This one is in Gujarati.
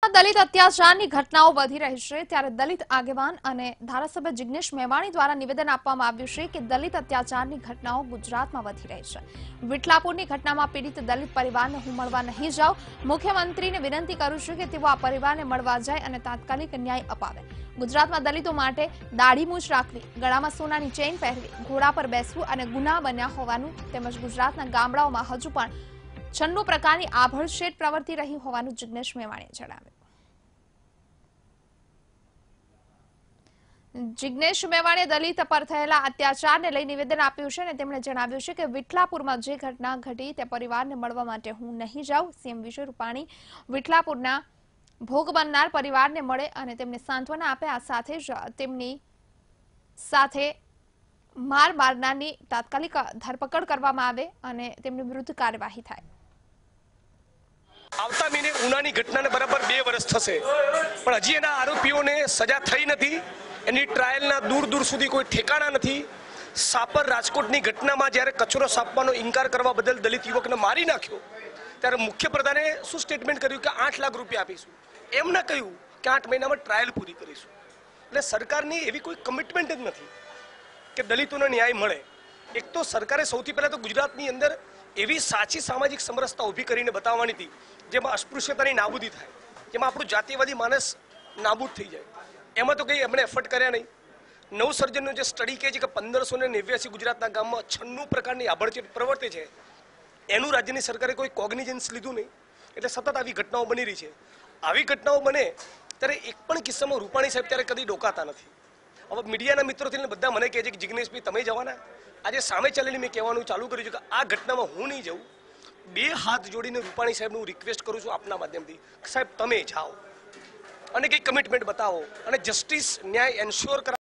દલિત અત્યાચારની ઘટનાઓ વધી રહી છે ત્યારે દલિત આગેવાન અને ધારાસભ્ય જિગ્નેશ મેવાણી દ્વારા નિવેદન આપવામાં આવ્યું છે કે દલિત અત્યાચારની ઘટનાઓ ગુજરાતમાં વધી રહી છે। વિઠલાપુરની ઘટનામાં પીડિત દલિત પરિવારને હું મળવા નહીં જાઉં। મુખ્યમંત્રીને વિનંતી કરું છું કે તેઓ આ પરિવારને મળવા જાય અને તાત્કાલિક ન્યાય અપાવે। ગુજરાતમાં દલિતો માટે દાઢી મૂછ રાખવી, ગળામાં સોનાની ચેઇન પહેરવી, ઘોડા પર બેસવું અને ગુના બન્યા હોવાનું તેમજ ગુજરાતના ગામડાઓમાં હજુ પણ 96 પ્રકારની આભડછેટ પ્રવર્તી રહી હોવાનું જિગ્નેશ મેવાણીએ જણાવ્યું। જિગ્નેશ મેવાણીએ દલિત પર થયેલા અત્યાચારને લઈ નિવેદન આપ્યું છે અને તેમણે જણાવ્યું છે કે વિઠલાપુરમાં જે ઘટના ઘટી તે પરિવારને મળવા માટે હું નહીં જાઉં। સીએમ વિજય રૂપાણી વિઠલાપુરના ભોગ બનનાર પરિવારને મળે અને તેમને સાંત્વના આપે, આ સાથે જ તેમની સાથે માર મારનારની તાત્કાલિક ધરપકડ કરવામાં આવે અને તેમની વિરુદ્ધ કાર્યવાહી થાય। આવતા મહિને ઉનાની ઘટનાને બરાબર 2 વર્ષ થશે પણ હજી એના આરોપીઓને સજા થઈ નથી। એની ટ્રાયલના દૂર દૂર સુધી કોઈ ઠેકાણા નથી। સાપર રાજકોટની ઘટનામાં જ્યારે કચરો સાપવાનો ઇનકાર કરવા બદલ દલિત યુવકને મારી નાખ્યો ત્યારે મુખ્યપ્રધાને શું સ્ટેટમેન્ટ કર્યું કે 8 લાખ રૂપિયા આપીશું। એમ ના કહ્યું કે 8 મહિનામાં ટ્રાયલ પૂરી કરીશું। એટલે સરકારની એવી કોઈ કમિટમેન્ટ જ નથી કે દલિતોને ન્યાય મળે। એક તો સરકારે સૌથી પહેલા તો ગુજરાતની અંદર એવી સાચી સામાજિક સમરસતા ઊભી કરીને બતાવવાની હતી જેમાં અસ્પૃશ્યતાની નાબૂદી થાય, જેમાં આપણું જાતિવાદી માનસ નાબૂદ થઈ જાય। એમાં તો કંઈ એમણે એફર્ટ કર્યા નહીં। નવસર્જનનો જે સ્ટડી કહે છે કે 1589 ગુજરાતના ગામમાં 96 પ્રકારની આભડછેટ પ્રવર્તે છે, એનું રાજ્યની સરકારે કોઈ કોગ્નિઝન્સ લીધું નહીં। એટલે સતત આવી ઘટનાઓ બની રહી છે। આવી ઘટનાઓ બને ત્યારે એક પણ કિસ્સામાં રૂપાણી સાહેબ ત્યારે કદી ડોકાતા નથી। હવે મીડિયાના મિત્રોથી બધા મને કહે છે કે જિગ્નેશભાઈ તમે જવાના? આજે સામે ચાલીને મેં કહેવાનું ચાલુ કર્યું છે કે આ ઘટનામાં હું નહીં જાઉં। 2 હાથ જોડીને રૂપાણી સાહેબને હું રિક્વેસ્ટ કરું છું આપના માધ્યમથી, સાહેબ તમે જાઓ અને કંઈક કમિટમેન્ટ બતાવો અને જસ્ટિસ ન્યાય એન્શ્યોર